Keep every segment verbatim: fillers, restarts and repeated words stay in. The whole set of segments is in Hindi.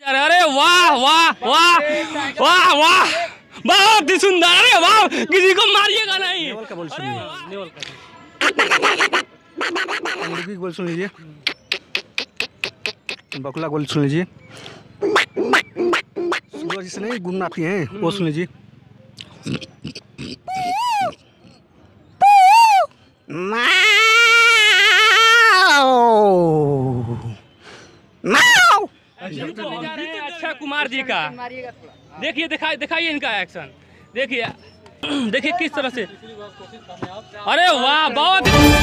अरे वाह वाह वाह वाह वाह, बहुत ही सुंदर। अरे वाह, किसी को मारिएगा नहीं। नेवल का बोल सुनिए, नेवल का पंडुकी बोल सुन लीजिए, बकुला बोल सुन लीजिए, सूरज से नहीं गुनगुनाती हैं वो सुन लीजिए। अक्षय कुमार जी का देखिए, दिखाई दिखाइए इनका एक्शन, देखिए देखिए किस तरह से। अरे वाह, बहुत।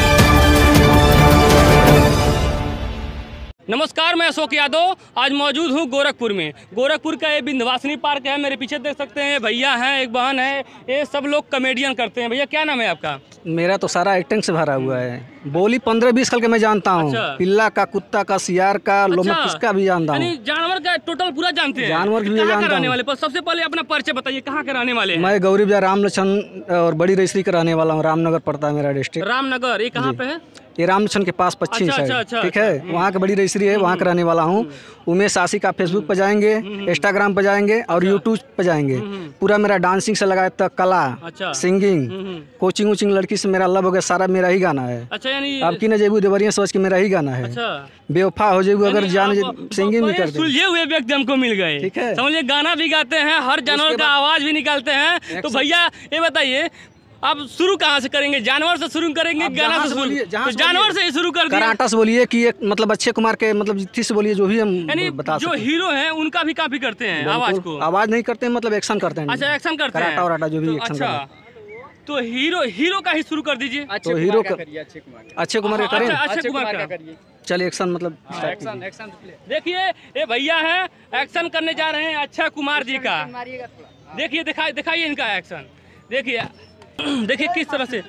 नमस्कार, मैं अशोक यादव। आज मौजूद हूँ गोरखपुर में। गोरखपुर का ये विंध्यवासिनी पार्क है। मेरे पीछे देख सकते हैं भैया हैं, एक बहन है। ये सब लोग कॉमेडियन करते हैं। भैया क्या नाम है आपका? मेरा तो सारा एक्टिंग से भरा हुआ है। बोली पंद्रह बीस साल के मैं जानता हूँ। अच्छा। पिल्ला का, कुत्ता का, सियार का, लोमड़ किसका भी जानता हूँ। यानी जानवर का टोटल पूरा जानते हैं। जानवर भी कहाँ जानता के रहने हूँ। वाले? पर सबसे पहले अपना परिचय बताइए, कहाँ के रहने वाले हैं? मैं गौरी बाजार राम लक्ष्मण और बड़ी रईसरी का रहने वाला हूँ। रामनगर पड़ता है मेरा डिस्ट्रिक्ट। रामनगर, ये कहाँ पे है? ये राम लक्ष्मण के पास पश्चिम अच्छा, साइड, अच्छा, अच्छा, ठीक है। वहाँ के बड़ी रईसरी है, वहाँ का रहने वाला हूँ। उमेश आशी का फेसबुक पे जाएंगे, इंस्टाग्राम पे जाएंगे और यूट्यूब पे जाएंगे। पूरा मेरा डांसिंग से लगा तक कला, अच्छा। सिंगिंग, कोचिंग वोचिंग, लड़की से मेरा लव हो गया, सारा मेरा ही गाना है। अच्छा, यानी अब की न जेबू देवरिया सोच के मेरा ही गाना है। अच्छा, बेवफा हो जेबू अगर जान सिंगिंग भी कर दे। सुलझे हुए व्यक्ति हमको मिल गए, ठीक है। समझिए, गाना भी गाते हैं, हर जानवर का आवाज भी निकालते हैं। तो भैया ये बताइए, आप शुरू कहाँ से करेंगे? जानवर से शुरू करेंगे, गाना से शुरू? तो जानवर से ही शुरू कर दिया। कराटा से बोलिए कि एक मतलब अक्षय कुमार के मतलब जितनी से बोलिए, जो भी हम यानी बता जो हीरो हैं उनका भी काफी करते हैं आवाज को। आवाज नहीं करते हैं, मतलब एक्शन करते हैं। अच्छा, एक्शन करते हैं, कराटा वराटा जो भी तो एक्शन अच्छा, तो हीरो हीरो का ही शुरू कर दीजिए। तो हीरो का अक्षय कुमार का करें। अक्षय कुमार का चलिए एक्शन मतलब एक्शन एक्शन देखिए, ये भैया हैं, एक्शन करने जा रहे हैं अक्षय कुमार जी का। देखिए दिखाई दिखाइए इनका एक्शन, देखिए देखिए किस तरह से।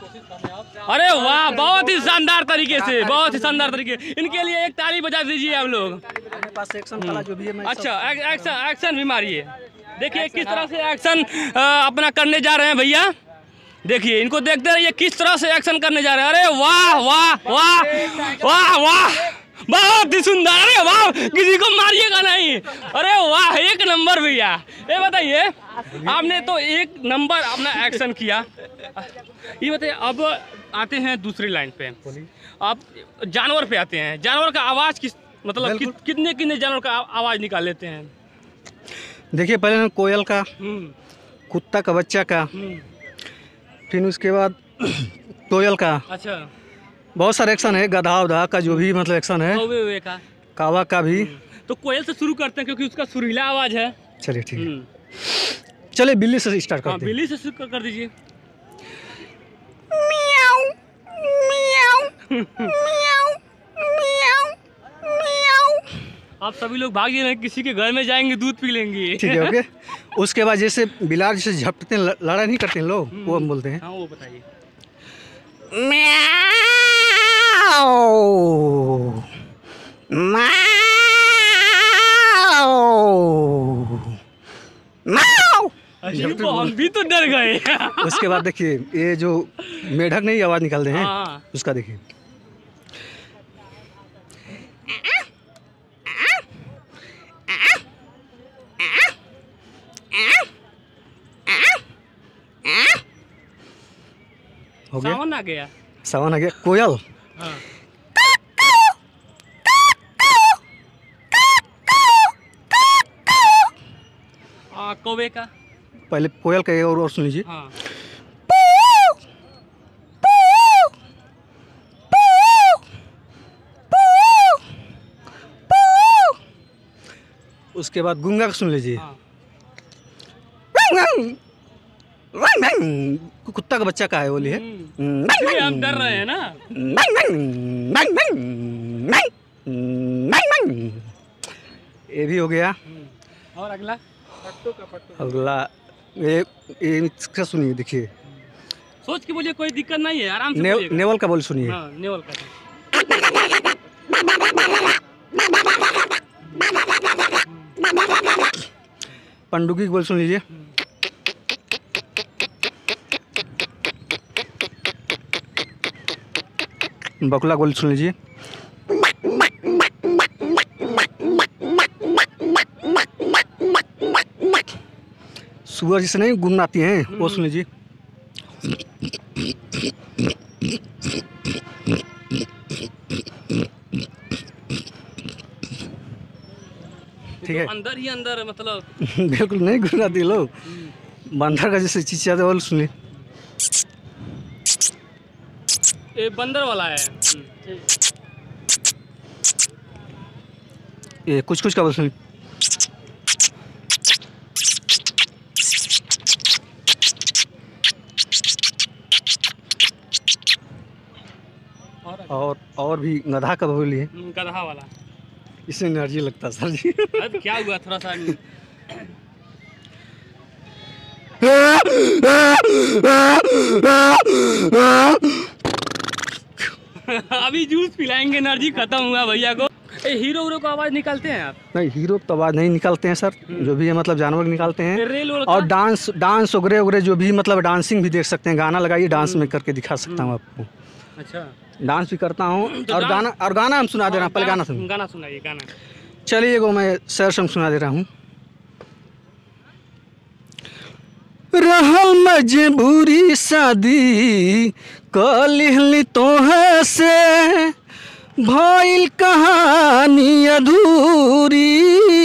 अरे वाह, बहुत ही शानदार तरीके से, बहुत ही शानदार तरीके। इनके लिए एक ताली बजा दीजिए आप लोग। मेरे पास एक्शन कला जो भी है मैं अच्छा, एक्शन एक्शन भी मारिए। देखिए किस तरह से एक्शन अपना करने जा रहे हैं भैया। देखिए इनको देखते रहिए किस तरह से एक्शन करने जा रहे हैं। अरे वाह वाह वाह वाह वाह, बहुत ही सुंदर। अरे वाह, किसी को मारिएगा नहीं। अरे वाह, एक नंबर भैया। ये बताइए, आपने तो एक नंबर अपना एक्शन किया। ये बताइए, अब आते हैं दूसरी लाइन पे। आप जानवर पे आते हैं। जानवर का आवाज किस मतलब कि, कितने कितने जानवर का आवाज निकाल लेते हैं? देखिए, पहले कोयल का, कुत्ता का बच्चा का, फिर उसके बाद कोयल का। अच्छा, बहुत सारे एक्शन है। गधा उधा का जो भी मतलब एक्शन है, कौवे उवे का, कावा का भी। तो कोयल से शुरू करते हैं क्योंकि उसका सुरीला आवाज है। चलिए ठीक है, चलिए बिल्ली से स्टार्ट करते हैं। बिल्ली से शुरू कर दीजिए। मियाऊ मियाऊ मियाऊ मियाऊ मियाऊ। आप सभी लोग भाग रहे हैं, किसी के घर में जाएंगे, दूध पी लेंगे। ठीक है, ओके। उसके बाद जैसे बिलार जैसे झपटते हैं, लड़ा नहीं करते हैं लोग, वो हम बोलते हैं। हाँ, वो बताइए। म्याऊ म्याऊ। हम भी तो डर गए। उसके बाद देखिए, ये जो मेढक नहीं आवाज निकालते हैं, हाँ। उसका देखिए। हो गया, सावन आ गया। सावन आ गया। कोयल, हाँ। आ, कौवे का। पहले कोयल का और, और सुन लीजिए। हाँ। उसके बाद गुंगा का सुन लीजिए। हाँ। कुत्ता का बच्चा का है, बोलिए। हम डर रहे हैं ना। ये भी हो गया। और अगला अगला ये ये इसका सुनिए, देखिए। सोच के बोलिए, कोई दिक्कत नहीं है, आराम से ने, बोलिएगा। नेवल का बोल सुनिए। हाँ, नेवल का। पंडुकी बोल सुन लीजिए। बकुला गोल सुन लीजिए। सुअर जिसे नहीं गुनगुनाती हैं वो सुन लीजिए। ठीक है, तो अंदर ही अंदर मतलब बिल्कुल नहीं गुनगुनाती लोग, बंदर का जैसे चिचियाते वो सुन ली। ये बंदर वाला है। ये कुछ कुछ का बोल सुन ली। और और भी गधा का बोलिए, गधा वाला, इसमें एनर्जी लगता है सर जी। अब क्या हुआ थोड़ा सा अभी जूस पिलाएंगे, एनर्जी खत्म हुआ भैया को। ए, हीरो हीरो को आवाज निकालते हैं आप? नहीं, हीरो तो आवाज़ नहीं निकालते हैं सर, जो भी है मतलब जानवर निकालते हैं। रेल वेल और डांस डांस वगैरह वगैरह जो भी मतलब डांसिंग भी देख सकते हैं। गाना लगाइए, डांस में करके दिखा सकता हूँ आपको। अच्छा, डांस भी करता हूँ तो और डांस- गाना और गाना हम सुना दे रहे हैं। पहले गाना सुन, गाना सुनाइए, गाना। चलिए वो मैं सर से सुना दे रहा हूँ। रहल मजबूरी शादी कलिहली तोह से, भइल कहानी अधूरी।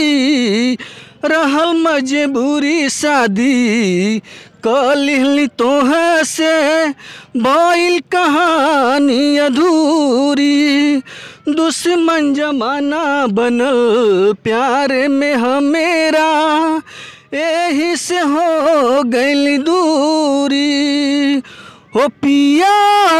रहल मजबूरी शादी कलिहली तोह से, भइल कहानी अधूरी। दुश्मन जमाना बनल प्यार में हमेरा, यही से हो गई दूरी। हो पिया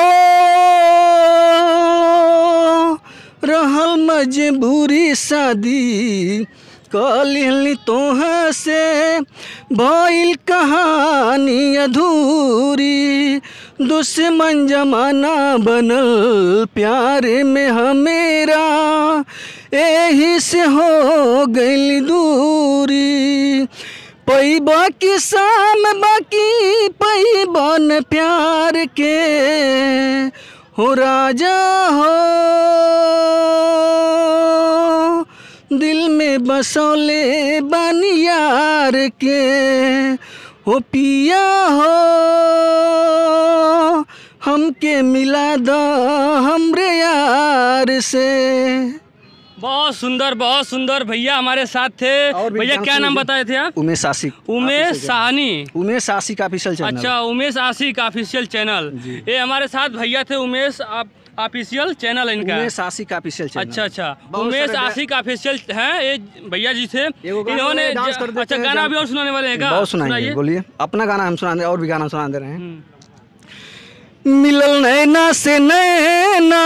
हो रहल मजबूरी शादी कलिहली तोह से, भइल कहानी अधूरी। दुश्मन जमाना बनल प्यार में हमेरा, यही से हो गई दूरी। पैबा की शाम बाकी पैबन प्यार के, हो राजा हो दिल में बसौले बनियार के। हो पिया हो हमके मिला दो हमरे यार से। बहुत सुंदर, बहुत सुंदर। भैया हमारे साथ थे। भैया क्या नाम बताए थे आप? उमेश आशिक। उमेश साहनी। Umesh Ashiq official channel. अच्छा, उमेश आशिक ऑफिशियल चैनल। ये हमारे साथ भैया थे, उमेश ऑफिशियल चैनल इनका। Umesh Ashiq official channel. अच्छा अच्छा, उमेश आशिक ऑफिशियल है ये भैया जी थे। इन्होंने डांस कर देते अच्छा हैं, गाना भी और सुनाने वाले हैं क्या? बहुत सुनाइए, बोलिए। अपना गाना हम सुना दे, और भी गाना सुना दे रहे हैं। मिलल नैना से नैना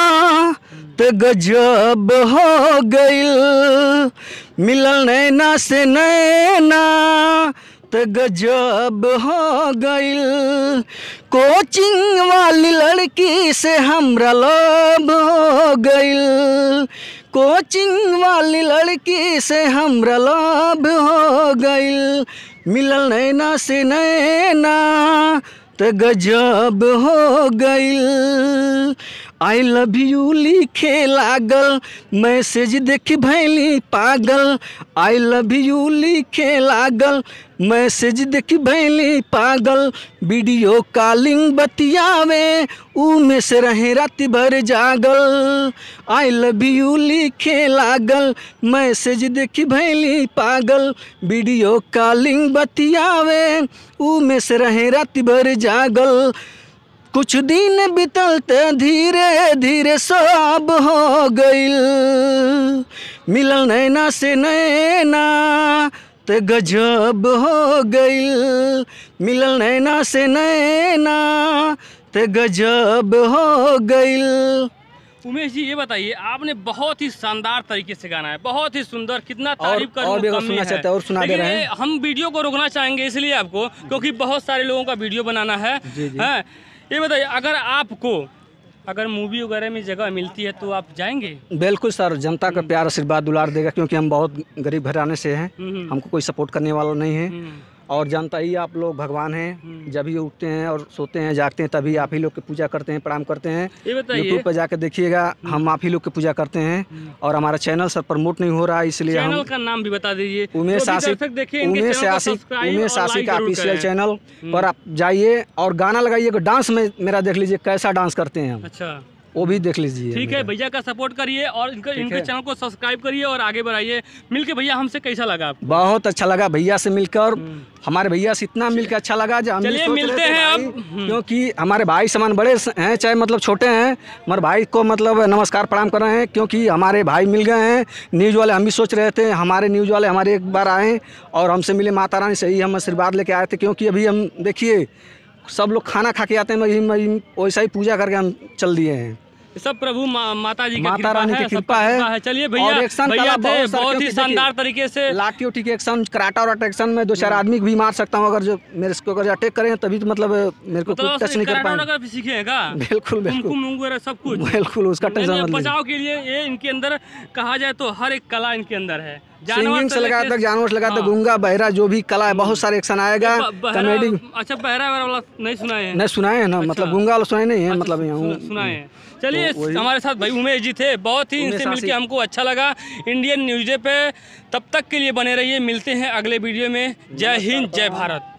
तो गजब हो गइल, मिलल नैना से नैना तो गजब हो गइल। कोचिंग वाली लड़की से हमरा लव हो गइल, कोचिंग वाली लड़की से हमरा लव हो गइल। मिलल नैना से नैना तो गजब हो गइल। आई लव यू लिखे लागल, मैसेज देख भैली पागल। आई लव यू लिखे लागल, मैसेज देख भैली पागल। वीडियो कॉलिंग बतियावे ऊ में से रहे रात भर जागल। आई लव यू लिखे लागल, मैसेज देख भैली पागल। वीडियो कॉलिंग बतियावे ऊ में से रहे रात भर जागल। कुछ दिन बीतलते धीरे धीरे सब हो गइल। मिलल नैना से नैना तो गजब हो गइल। मिलल नैना से नैना तो गजब हो गइल। उमेश जी ये बताइए, आपने बहुत ही शानदार तरीके से गाना है, बहुत ही सुंदर, कितना तारीफ कर और भी अगर सुनना चाहते हैं और सुना दे रहे हैं। हम वीडियो को रोकना चाहेंगे इसलिए आपको, क्योंकि बहुत सारे लोगों का वीडियो बनाना है। जी जी। है ये बताइए, अगर आपको अगर मूवी वगैरह में जगह मिलती है तो आप जाएंगे? बिल्कुल सर, जनता का प्यार आशीर्वाद दुलार देगा, क्योंकि हम बहुत गरीब घराने से हैं, हम्म। हमको कोई सपोर्ट करने वाला नहीं है। हम्म। और जानता ही आप लोग भगवान हैं, जब भी उठते हैं और सोते हैं जागते हैं तभी आप ही लोग की पूजा करते हैं, प्रणाम करते हैं। ये बताइए, यूट्यूब पर जाकर देखिएगा, हम आप ही लोग की पूजा करते हैं और हमारा चैनल सर प्रमोट नहीं हो रहा है, इसलिए चैनल हम का नाम भी बता दीजिए। उमेश आशिक उमेश आशिक उमेश आशिक ऑफिशियल चैनल पर आप जाइए और गाना लगाइए, डांस में मेरा देख लीजिए कैसा डांस करते हैं हम, अच्छा वो भी देख लीजिए। ठीक है, भैया का सपोर्ट करिए और इनके इनके चैनल को सब्सक्राइब करिए और आगे बढ़ाइए। मिलके भैया हमसे कैसा लगा आपको? बहुत अच्छा लगा भैया से मिलकर, हमारे भैया से इतना मिलकर अच्छा लगा जो हम भी चलिए सोच मिलते रहे थे हैं भाई, अब। क्योंकि हमारे भाई समान बड़े हैं चाहे मतलब छोटे हैं, मगर भाई को मतलब नमस्कार प्रणाम कर रहे हैं क्योंकि हमारे भाई मिल गए हैं। न्यूज़ वाले हम भी सोच रहे थे हमारे न्यूज़ वाले हमारे एक बार आए और हमसे मिले, माता रानी से ही हम आशीर्वाद लेके आए थे, क्योंकि अभी हम देखिए सब लोग खाना खा के आते हैं, वही वही वैसा ही पूजा करके हम चल दिए हैं। सब प्रभु मा, माता जी की माता कृपा रानी है, की सबकी कृपा है। चलिए और भैया, एक्शन भैया कला थे बहुत सारा, बहुत ही क्योंकि शानदार देखिए, तरीके से। लाठी उठी के एक्शन, कराटा और एक्शन में दो चार आदमी भी मार सकता हूँ, अगर जो मेरे को अगर अटैक करें तभी तो मतलब मेरे को कुछ टच नहीं कर पाएंगे। भी सीखे हैं का? बिल्कुल बिल्कुल कुमकुम वगैरह सब कुछ बिल्कुल, उसका टेंशन मत लीजिए। बचाव के लिए ये इनके अंदर कहा जाए तो हर एक कला इनके अंदर है। सिंगिंग से लगाया तक, जानवर से लगाया तक, गूंगा बहरा जो भी कला है बहुत सारे एक्शन आएगा। कॉमेडी अच्छा, बहरा वाला नहीं सुनाए हैं? नहीं सुनाए हैं ना, मतलब गूंगा वाला सुनाए नहीं है, मतलब सुनाए हैं। चलिए, हमारे साथ भाई उमेश जी थे, बहुत ही इनसे मिलके हमको अच्छा लगा। इंडियन न्यूज़ पे तब तक के लिए बने रहिए, मिलते हैं अगले वीडियो में। जय हिंद, जय भारत।